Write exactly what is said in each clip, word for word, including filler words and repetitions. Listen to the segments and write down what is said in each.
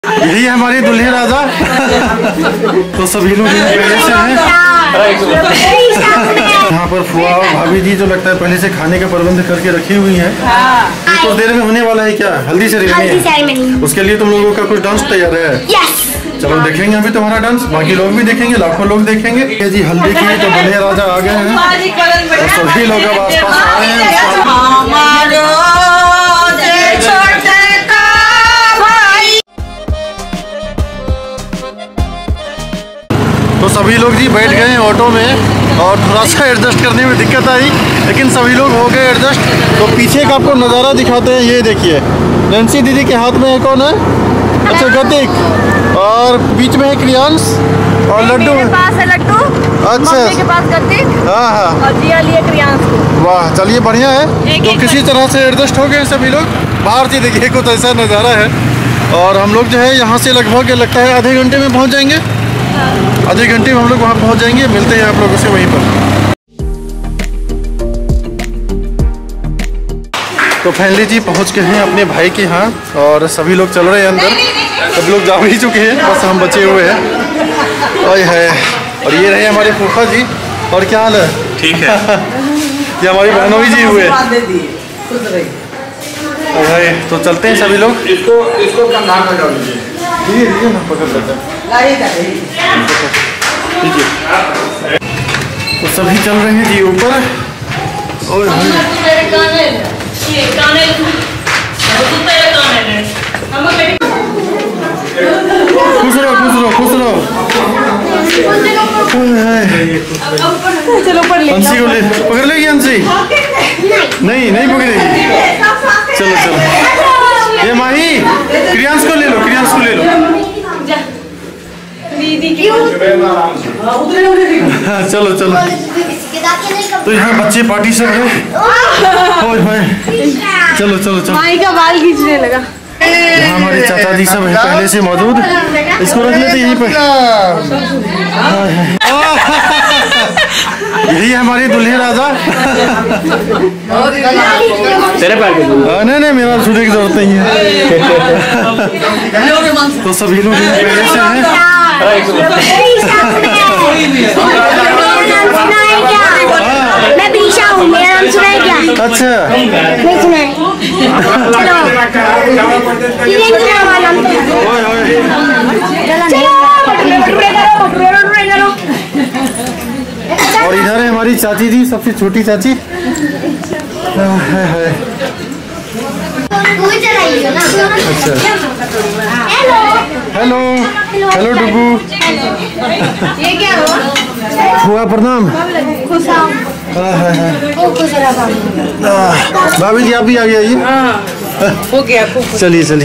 यही हमारी दुल्हे राजा। तो सभी लोग पहले से हैं यहाँ पर। फुआ और भाभी जी जो लगता है पहले से खाने का प्रबंध करके रखी हुई हैं। कुछ तो देर में होने वाला है क्या? हल्दी सेरेमनी। उसके लिए तुम लोगों का कुछ डांस तैयार है? चलो देखेंगे अभी तुम्हारा डांस, बाकी लोग भी देखेंगे, लाखों लोग देखेंगे। ये जी हल्दी की तो दुल्हे राजा आ गए हैं और सभी लोग अब आसपास आए हैं। तो सभी लोग जी बैठ गए ऑटो में और थोड़ा सा एडजस्ट करने में दिक्कत आई, लेकिन सभी लोग हो गए एडजस्ट। तो पीछे का आपको नज़ारा दिखाते हैं, ये देखिए नैन्सी दीदी के हाथ में है कौन है? अच्छा गतिक, और बीच में है क्रियांश और लड्डू मेरे पास है लड्डू। अच्छा मम्मी के पास गतिक। हाँ हाँ और जिया लिए क्रियांश को। वाह चलिए बढ़िया है। तो किसी तरह से एडजस्ट हो गए सभी लोग। बाहर से देखिए कुछ ऐसा नज़ारा है। और हम लोग जो है यहाँ से लगभग लगता है आधे घंटे में पहुँच जाएंगे। आधे घंटे में हम लोग वहाँ पहुँच जाएंगे। मिलते हैं आप लोगों से वहीं पर। तो फाइनली जी पहुँच गए हैं अपने भाई के यहाँ और सभी लोग चल रहे हैं अंदर। सब लोग जा ही चुके हैं, बस हम बचे हुए हैं। ओए है, और ये रहे हमारे फूफा जी। और क्या हाल है? ठीक है। ये हमारी बहनोई जी हुए। तो चलते हैं सभी लोग। इसको इसको कंधा में डाल दीजिए। धीरे धीरे ना पकड़ लेते हैं। तो सभी चल रहे हैं जी ऊपर। ओए खुश रहो खुश रहो खुश रहो। चलो पढ़ ले। अंशी को ले पकड़ लेगी अंशी? नहीं नहीं पकड़ेगी। चलो चलो ये माही क्रियांश को ले लो, क्रियांश को ले लो। चलो चलो। तो यहाँ बच्चे पार्टी सब है। चलो चलो चलो। माई का बाल खींचने लगा। यहाँ हमारे चाचा जी सब है पहले से मौजूद। इसको रख लेते यहीं पर। यही हमारी दुल्हे राजा। तेरे पैर के नहीं नहीं मेरा छूने की जरूरत नहीं है। तो सभी लोग पहले से हैं। मैं प्रीशा हूँ, मेरा नाम सुना है क्या? अच्छा नहीं सुना है। और इधर है हमारी चाची जी, सबसे छोटी चाची। अच्छा हेलो हेलो डुगू। ये क्या हुआ? हुआ प्रणाम। भाभी जी आप भी आ गए आइए। हो गया। चलिए चलिए।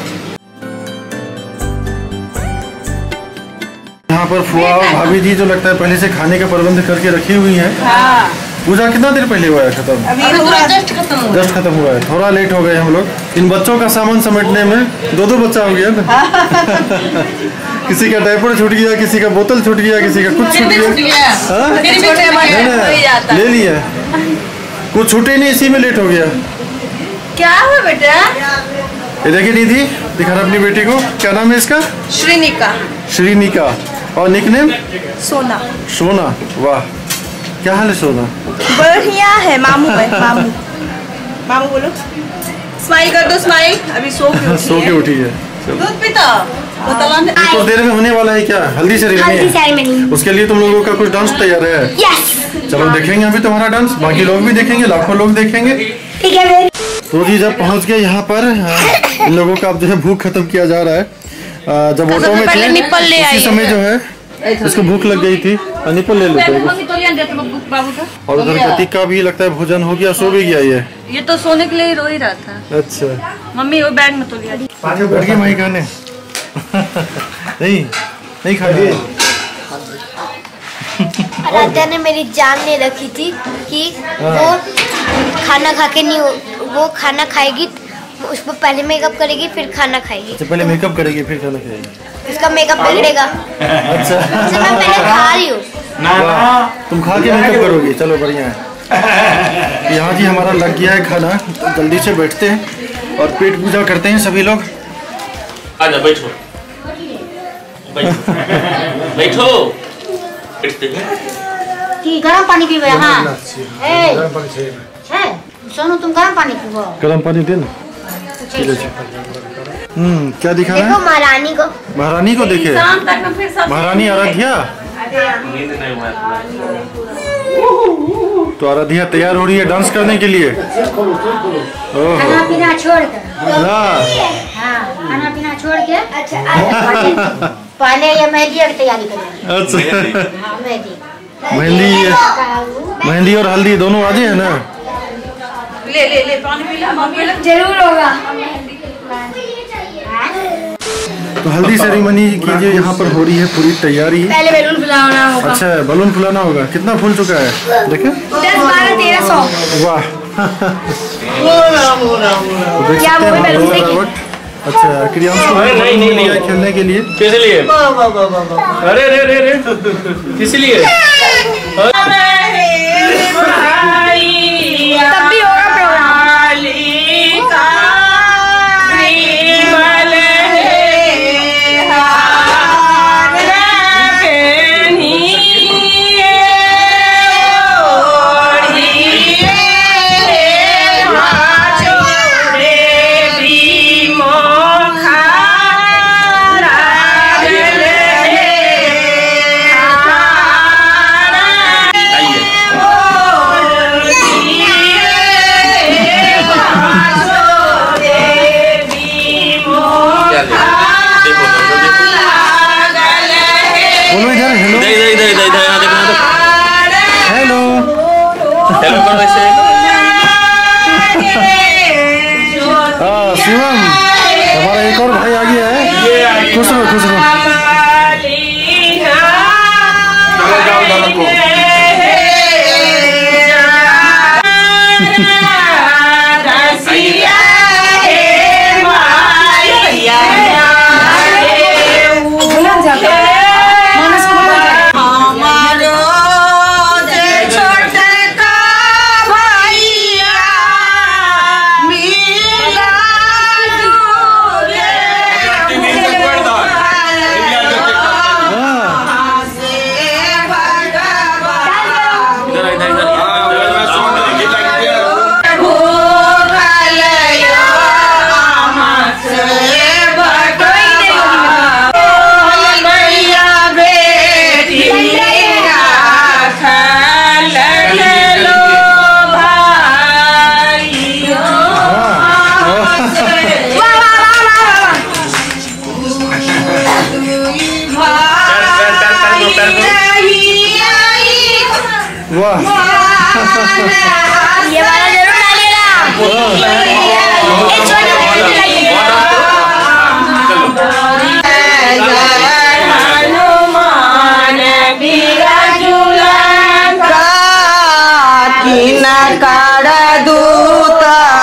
यहाँ पर फुआ और भाभी जी जो लगता है पहले से खाने का प्रबंध करके रखी हुई हैं। पूजा कितना देर पहले हुआ है खत्म? जस्ट खत्म हुआ। जस्ट खत्म हुआ है। थोड़ा लेट हो गए हम लोग इन बच्चों का सामान समेटने में। दो दो बच्चा हो गया ना। किसी का डायपर छूट गया, किसी का बोतल छूट गया, किसी का कुछ छूट गया। हाँ? ले लिया कुछ छूटे नहीं, इसी में लेट हो गया। क्या हुआ बेटा? ये देखिए निधि दिखा रहा अपनी बेटी को। क्या नाम है इसका? श्रीनिका। श्रीनिका। और निकनेम? सोना। सोना। वाह क्या हाल है सोना? बढ़िया है। मामू है मामू। मामू बोलो। स्माइल कर दो स्माइल। अभी सो के उठी सो के उठी है। दूध पीता कुछ देर में होने वाला है क्या? हल्दी सेरेमनी। उसके लिए तुम लोगों का कुछ डांस तैयार है? चलो देखेंगे अभी तुम्हारा डांस, बाकी लोग भी देखेंगे, लाखों लोग देखेंगे। तो जी जब पहुंच गए यहाँ पर इन लोगों का अब जो है भूख खत्म किया जा रहा है। जब ऑटो में थे उसी समय जो है इसको भूख लग गई थी। निपल ले लेते हैं। और उधर गतिक का भी लगता है भोजन हो गया, सो भी गया ये। ये तो सोने के लिए रो ही रहा था। अच्छा मम्मी वो बैग में तो लिया। बैठ गई माई खाने। नहीं नहीं खा रही। राधा ने मेरी जान ले रखी थी कि वो खाना खा के नहीं, वो खाना खाएगी उसको पहले मेकअप करेगी फिर खाना खाएगी। अच्छा पहले मेकअप करेगी फिर खाना खाएगी। इसका मेकअप बिगड़ेगा। अच्छा अच्छा मैं पहले खा रही हूँ। तुम खा के मेकअप करोगी? चलो बढ़िया है। यहाँ जी हमारा लग गया है खाना, तो जल्दी से बैठते हैं और पेट पूजा करते हैं सभी लोग। आजा बैठो बैठो बैठो बैठते हैं। ठीक गरम पानी पीबे। हाँ सोनू तुम गरम पानी पीबो। गरम पानी दे ना। हम्म क्या दिखा रहे हैं? देखो महारानी को। महारानी को देखे। महारानी आराध्या। तो आराध्या तैयार हो रही है डांस करने के लिए। खाना पीना छोड़ कर। हाँ खाना पीना छोड़ के अच्छा पहले ये मेहंदी की तैयारी करेंगे। अच्छा हाँ मेहंदी मेहंदी मेहंदी और हल्दी दोनों आज है ना। ले ले ले पानी पिला मम्मी जरूर होगा। तो हल्दी सेरेमनी कीजिए यहाँ पर हो रही है पूरी तैयारी। पहले बैलून फुलाना होगा। अच्छा बलून फुलाना होगा। कितना फूल चुका है देखे? दस बारह तेरह सौ। वाह क्या वो बैलून से? अच्छा क्रियांश को नहीं नहीं नहीं खेलने के लिए। किस लिए? अरे रे रे रे किस लिए? तब भी होगा प्रोग्राम। शिवम हमारा एक और भाई आ गया है। खुश रहो खुश रहो। ये वाला जरूर डालेगा। हनुमान बिराजुलन किनकर दूत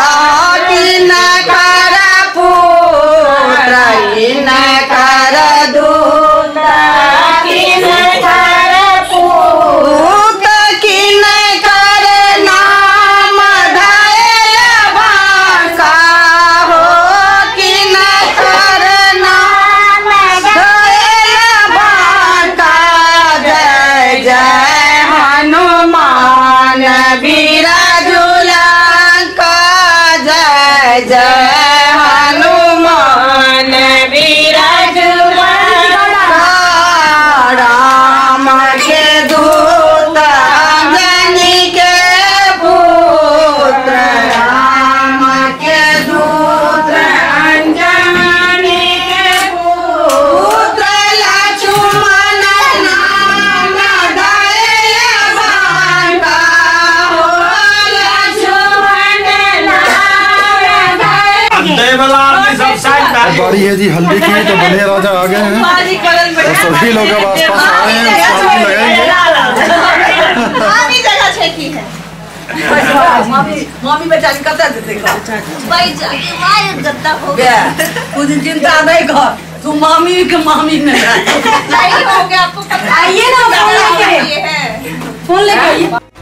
किनकर पुत्र किनकर दूत किनकर पुत्र किनकर नाम धैल बांका हो किनकर नाम धैल बांका। जय जय हनुमान बिराजुलंका जय जय हनुमान बिराजुलंका। राम के दूत अंजनी के पुत्र राम के दूत अंजनी के पुत्र लक्ष्मण नाम धैल बांका हो लक्ष्मण नाम धैल। अब बारी है जी हल्दी की। तो बने राजा आ गए हैं और सभी लोग अब आसपास आ रहे हैं। शादी लगाएंगे। मामी जगह छेकी है। मामी मामी बेचारी कतऽ जेतै घर भाई जाके माय गद्दा हो गया। कुछ चिंता नहीं कर तू मामी के मामी में नहीं हो गया। आपको पता आइए ना फोन लेके फोन लेके